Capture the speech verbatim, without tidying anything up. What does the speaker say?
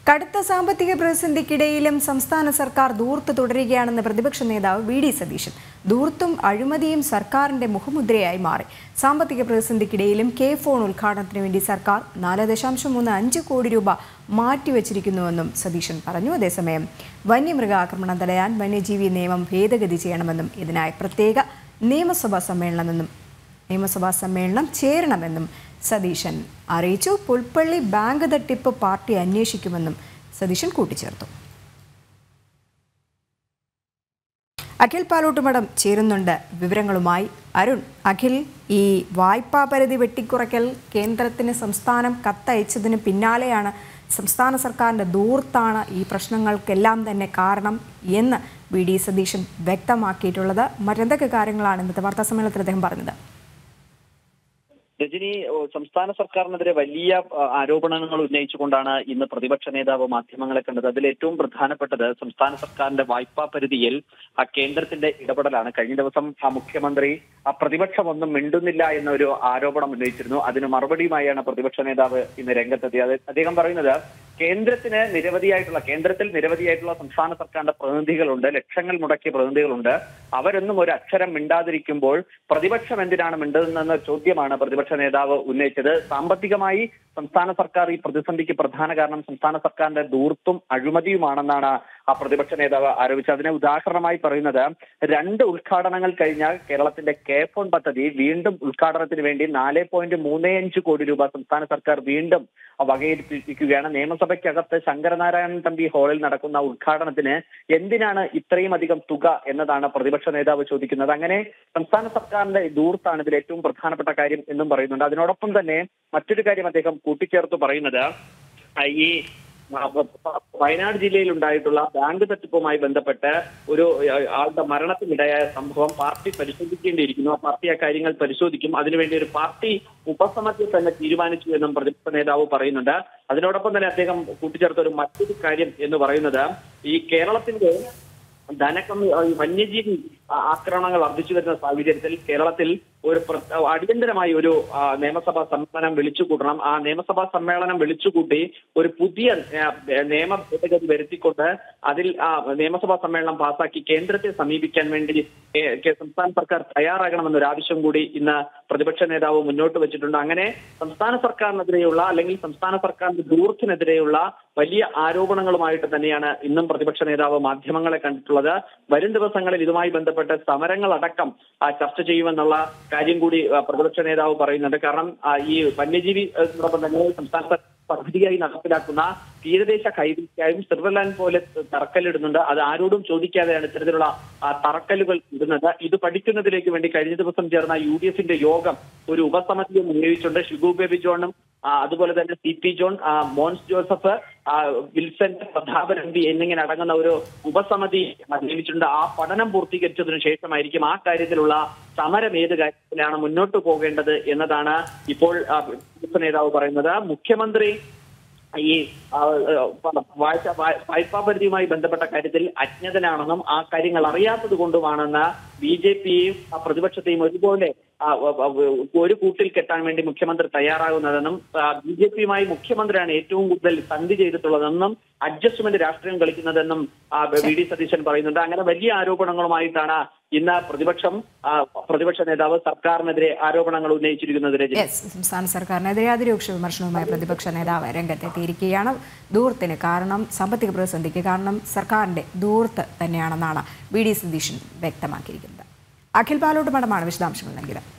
കടുത്ത സാമ്പത്തിക പ്രതിസന്ധിക്കിടയിലും സംസ്ഥാന സർക്കാർ ധൂർത്ത് തുടരുകയാണെന്ന് പ്രതിപക്ഷ നേതാവ് വി ഡി സതീശൻ. ധൂർത്തും അഴിമതിയും സർക്കാരിന്റെ മുഖമുദ്രയായി മാറി. സാമ്പത്തിക പ്രതിസന്ധിക്കിടയിലും കെ ഫോൺ ഉദ്ഘാടനത്തിന് വേണ്ടി സർക്കാർ നാല് ദശാംശം മൂന്ന് അഞ്ച് കോടി രൂപ മാറ്റിവെച്ചിരിക്കുന്നുവെന്നും സതീശൻ പറഞ്ഞു. അതേസമയം വന്യമൃഗാക്രമണം തടയാൻ വന്യജീവി നിയമം ഭേദഗതി ചെയ്യണമെന്നും ഇതിനായി പ്രത്യേക നിയമസഭാ സമ്മേളനമെന്നും നിയമസഭാ സമ്മേളനം ചേരണമെന്നും സതീശൻ അറിയിച്ചു. പുൽപ്പള്ളി ബാങ്ക് തട്ടിപ്പ് പാർട്ടി അന്വേഷിക്കുമെന്നും സതീശൻ കൂട്ടിച്ചേർത്തു. അഖിൽ പാലോട്ടുമടം ചേരുന്നുണ്ട് വിവരങ്ങളുമായി. അരുൺ, അഖിൽ, ഈ വായ്പാ പരിധി വെട്ടിക്കുറയ്ക്കൽ കേന്ദ്രത്തിന് സംസ്ഥാനം കത്തയച്ചതിന് പിന്നാലെയാണ് സംസ്ഥാന സർക്കാരിൻ്റെ ധൂർത്താണ് ഈ പ്രശ്നങ്ങൾക്കെല്ലാം തന്നെ കാരണം എന്ന് വി ഡി സതീശൻ വ്യക്തമാക്കിയിട്ടുള്ളത്. മറ്റെന്തൊക്കെ കാര്യങ്ങളാണ് ഇന്നത്തെ വാർത്താ സമ്മേളനത്തിൽ അദ്ദേഹം പറഞ്ഞത്? രജനി, സംസ്ഥാന സർക്കാരിനെതിരെ വലിയ ആരോപണങ്ങൾ ഉന്നയിച്ചുകൊണ്ടാണ് ഇന്ന് പ്രതിപക്ഷ നേതാവ് മാധ്യമങ്ങളെ കണ്ടത്. അതിൽ ഏറ്റവും പ്രധാനപ്പെട്ടത് സംസ്ഥാന സർക്കാരിന്റെ വായ്പാ പരിധിയിൽ ആ കേന്ദ്രത്തിന്റെ ഇടപെടലാണ്. കഴിഞ്ഞ ദിവസം ആ മുഖ്യമന്ത്രി ആ പ്രതിപക്ഷം ഒന്നും മിണ്ടുന്നില്ല എന്നൊരു ആരോപണം ഉന്നയിച്ചിരുന്നു. അതിന് മറുപടിയുമായാണ് പ്രതിപക്ഷ നേതാവ് ഇന്ന് രംഗത്തെത്തിയത്. അദ്ദേഹം പറയുന്നത് കേന്ദ്രത്തിന് നിരവധിയായിട്ടുള്ള കേന്ദ്രത്തിൽ നിരവധിയായിട്ടുള്ള സംസ്ഥാന സർക്കാരിന്റെ പ്രതിനിധികളുണ്ട്, ലക്ഷങ്ങൾ മുടക്കിയ പ്രതിനിധികളുണ്ട്. അവരൊന്നും ഒരു അക്ഷരം മിണ്ടാതിരിക്കുമ്പോൾ പ്രതിപക്ഷം എന്തിനാണ് മിണ്ടുന്നതെന്ന ചോദ്യമാണ് പ്രതിപക്ഷ നേതാവ് ഉന്നയിച്ചത്. സാമ്പത്തികമായി സംസ്ഥാന സർക്കാർ ഈ പ്രതിസന്ധിക്ക് പ്രധാന കാരണം സംസ്ഥാന സർക്കാരിന്റെ ധൂർത്തും അഴിമതിയുമാണെന്നാണ് ആ പ്രതിപക്ഷ നേതാവ് ആരോപിച്ചത്. അതിനെ ഉദാഹരണമായി പറയുന്നത്, രണ്ട് ഉദ്ഘാടനങ്ങൾ കഴിഞ്ഞാൽ കേരളത്തിന്റെ കെ ഫോൺ പദ്ധതി വീണ്ടും ഉദ്ഘാടനത്തിന് വേണ്ടി നാല് പോയിന്റ് മൂന്ന് അഞ്ച് കോടി രൂപ സംസ്ഥാന സർക്കാർ വീണ്ടും വകയിരുത്തിയിരിക്കുകയാണ്. നിയമസഭയ്ക്കകത്ത് ശങ്കരനാരായണൻ തമ്പി ഹാളിൽ നടക്കുന്ന ഉദ്ഘാടനത്തിന് എന്തിനാണ് ഇത്രയും അധികം തുക എന്നതാണ് പ്രതിപക്ഷ നേതാവ് ചോദിക്കുന്നത്. അങ്ങനെ സംസ്ഥാന സർക്കാരിന്റെ ധൂർത്താണ് ഇതിൽ ഏറ്റവും പ്രധാനപ്പെട്ട കാര്യം എന്നും പറയുന്നുണ്ട്. അതിനോടൊപ്പം തന്നെ മറ്റൊരു കാര്യം അദ്ദേഹം കൂട്ടിച്ചേർത്ത് പറയുന്നത്, ഈ വയനാട് ജില്ലയിൽ ഉണ്ടായിട്ടുള്ള ബാങ്ക് തട്ടിപ്പുമായി ബന്ധപ്പെട്ട് ഒരു ആളുടെ മരണത്തിനിടയായ സംഭവം പാർട്ടി പരിശോധിക്കേണ്ടിയിരിക്കുന്നു. ആ പാർട്ടി ആ കാര്യങ്ങൾ പരിശോധിക്കും. അതിനുവേണ്ടി ഒരു പാർട്ടി ഉപസമിതി തന്നെ തീരുമാനിച്ചു എന്നും പ്രതിപക്ഷ നേതാവ് പറയുന്നുണ്ട്. അതിനോടൊപ്പം തന്നെ അദ്ദേഹം കൂട്ടിച്ചേർത്ത ഒരു മറ്റൊരു കാര്യം എന്ന് പറയുന്നത്, ഈ കേരളത്തിന്റെ ധനക്കമ്മി വന്യജീവി ആക്രമണങ്ങൾ വർദ്ധിച്ചു വരുന്ന സാഹചര്യത്തിൽ കേരളത്തിൽ ഒരു അടിയന്തരമായി ഒരു നിയമസഭാ സമ്മേളനം വിളിച്ചു കൂട്ടണം. ആ നിയമസഭാ സമ്മേളനം വിളിച്ചുകൂട്ടി ഒരു പുതിയ നിയമ ഭേദഗതി വരുത്തിക്കൊണ്ട് അതിൽ ആ നിയമസഭാ സമ്മേളനം പാസാക്കി കേന്ദ്രത്തെ സമീപിക്കാൻ വേണ്ടി സംസ്ഥാന സർക്കാർ തയ്യാറാകണമെന്നൊരു ആവശ്യം കൂടി ഇന്ന് പ്രതിപക്ഷ നേതാവ് മുന്നോട്ട് വെച്ചിട്ടുണ്ട്. അങ്ങനെ സംസ്ഥാന സർക്കാരിനെതിരെയുള്ള അല്ലെങ്കിൽ സംസ്ഥാന സർക്കാരിന്റെ ധൂർത്തിനെതിരെയുള്ള വലിയ ആരോപണങ്ങളുമായിട്ട് തന്നെയാണ് ഇന്നും പ്രതിപക്ഷ നേതാവ് മാധ്യമങ്ങളെ കണ്ടിട്ടുള്ളത്. വരും ദിവസങ്ങളിൽ ഇതുമായി ബന്ധപ്പെട്ട് സമരങ്ങളടക്കം ചർച്ച ചെയ്യുമെന്നുള്ള കാര്യം കൂടി പ്രതിപക്ഷ നേതാവ് പറയുന്നുണ്ട്. കാരണം ഈ വന്യജീവി തന്നെ സംസ്ഥാന പദ്ധതിയായി നടപ്പിലാക്കുന്ന തീരദേശ കൈവരിക്കായും സ്വിറ്റ്സർലാൻഡ് പോലെ തറക്കല്ലിടുന്നുണ്ട്. അത് ആരോടും ചോദിക്കാതെയാണ് ഇത്തരത്തിലുള്ള തറക്കല്ലുകൾ ഇടുന്നത്. ഇത് പഠിക്കുന്നതിലേക്ക് വേണ്ടി കഴിഞ്ഞ ദിവസം ചേർന്ന യു ഡി എഫിന്റെ യോഗം ഒരു ഉപസമിതിയെ നിയോഗിച്ചിട്ടുണ്ട്. ഷിബു ബേബി ജോണും അതുപോലെ തന്നെ C P John, Mons Joseph, Wilson Prathapan M P എന്നിങ്ങനെ അടങ്ങുന്ന ഒരു ഉപസമിതി നിയമിച്ചിട്ടുണ്ട്. ആ പഠനം പൂർത്തീകരിച്ചതിനു ശേഷമായിരിക്കും ആ കാര്യത്തിലുള്ള സമരം ഏത് കാര്യത്തിലാണ് മുന്നോട്ട് പോകേണ്ടത് എന്നതാണ് ഇപ്പോൾ നേതാവ് പറയുന്നത്. മുഖ്യമന്ത്രി ഈ വായ്പാ പരിധിയുമായി ബന്ധപ്പെട്ട കാര്യത്തിൽ അജ്ഞതനാണെന്നും ആ കാര്യങ്ങൾ അറിയാത്തത് കൊണ്ടുമാണെന്ന് ബി ജെ പിയെയും പ്രതിപക്ഷത്തെയും ഒരുപോലെ ഒരു കൂട്ടിൽ കെട്ടാൻ വേണ്ടി മുഖ്യമന്ത്രി തയ്യാറാകുന്നതെന്നും ബി ജെ പിയുമായി മുഖ്യമന്ത്രിയാണ് ഏറ്റവും കൂടുതൽ സന്ധി ചെയ്തിട്ടുള്ളതെന്നും അഡ്ജസ്റ്റ്മെന്റ് രാഷ്ട്രീയം കളിക്കുന്നതെന്നും വി ഡി സതീശൻ പറയുന്നുണ്ട്. അങ്ങനെ വലിയ ആരോപണങ്ങളുമായിട്ടാണ് ഇന്ന് പ്രതിപക്ഷം പ്രതിപക്ഷ നേതാവ് സർക്കാരിനെതിരെ ആരോപണങ്ങൾ ഉന്നയിച്ചിരിക്കുന്നത്. സംസ്ഥാന സർക്കാരിനെതിരെ അതിരൂക്ഷ വിമർശനവുമായി പ്രതിപക്ഷ നേതാവ് രംഗത്തെത്തിയിരിക്കുകയാണ്. ധൂർത്തിന് കാരണം സാമ്പത്തിക പ്രതിസന്ധിക്ക് കാരണം സർക്കാരിന്റെ ധൂർത്ത് തന്നെയാണെന്നാണ് വി ഡി സതീശൻ വ്യക്തമാക്കിയിരിക്കുന്നത്. അഖിൽ പാലോട്ടുമടമാണ് വിശദാംശങ്ങൾ നൽകിയത്.